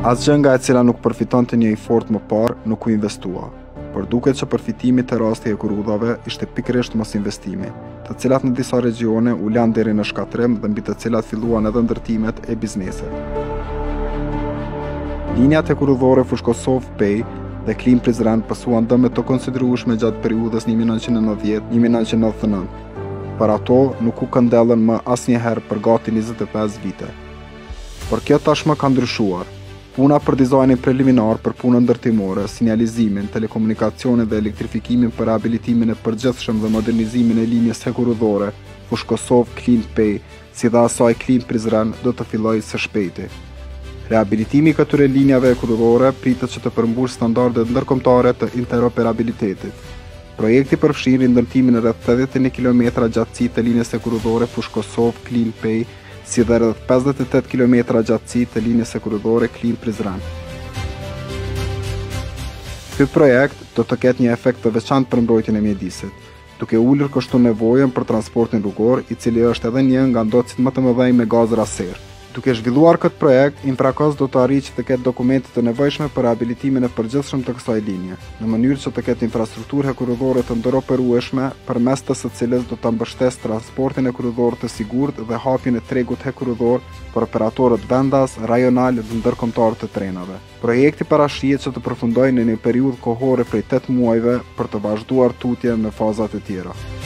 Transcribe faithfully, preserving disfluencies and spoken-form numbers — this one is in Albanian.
Asgjë nga e cila nuk përfitonte një i fort më parë, nuk u investua, por duket që përfitimi te rasti e kurudhave ishte pikërisht mos investimi, të cilat në disa regjione u lanë deri në shkatrim dhe mbi të cilat filluan edhe ndërtimet e bizneset. Linjat e kurudhore Fushkosov-Pej dhe Klim-Prizren pësuan dëme të konsiderueshme gjatë periudhës një mijë nëntëqind e nëntëdhjetë deri në një mijë nëntëqind e nëntëdhjetë e nëntë. Për ato nuk u këndellën më asnjëherë për gati njëzet e pesë vite. Por kjo tashmë ka ndryshuar. Puna për dizajnin preliminar për punën ndërtimore, sinjalizimin, telekomunikacionin dhe elektrifikimin për rehabilitimin e përgjithshëm dhe modernizimin e linjës hekurudhore Fushkosov-Klim-Pej, si dhe asaj Klim-Prizren, do të fillojë së shpejti. Rehabilitimi i këtyre linjave hekurudhore pritet që të përmbush standardet ndërkombëtare të interoperabilitetit. Projekti përfshin ndërtimin e rreth tridhjetë e një kilometra gjatësi të linjës hekurudhore Fushkosov-Klim-Pej, si dhe rreth pesëdhjetë e tetë kilometra gjatësi të linjës hekurudhore Klim-Prizren. Ky projekt do të ketë një efekt të veçantë për mbrojtjen e mjedisit, duke ulur kështu nevojën për transportin rrugor, i cili është edhe një nga ndocit më të mëdhenj me gaz raser. Duke zhvilluar këtë projekt, Infrakos do të arrijë që të ketë dokumente të nevojshme për rehabilitimin e përgjithshëm të kësaj linje, në mënyrë që të ketë infrastrukturë hekurudhore të ndëroperueshme, përmes të së cilës do ta mbështesë transportin hekurudhor të sigurt dhe hapjen e tregut hekurudhor për operatorët vendas, rajonal dhe ndërkombëtar të trenave. Projekti parashihet që të përfundojë në një periudhë kohore prej tetë muajve për të vazhduar tutje në fazat e tjera.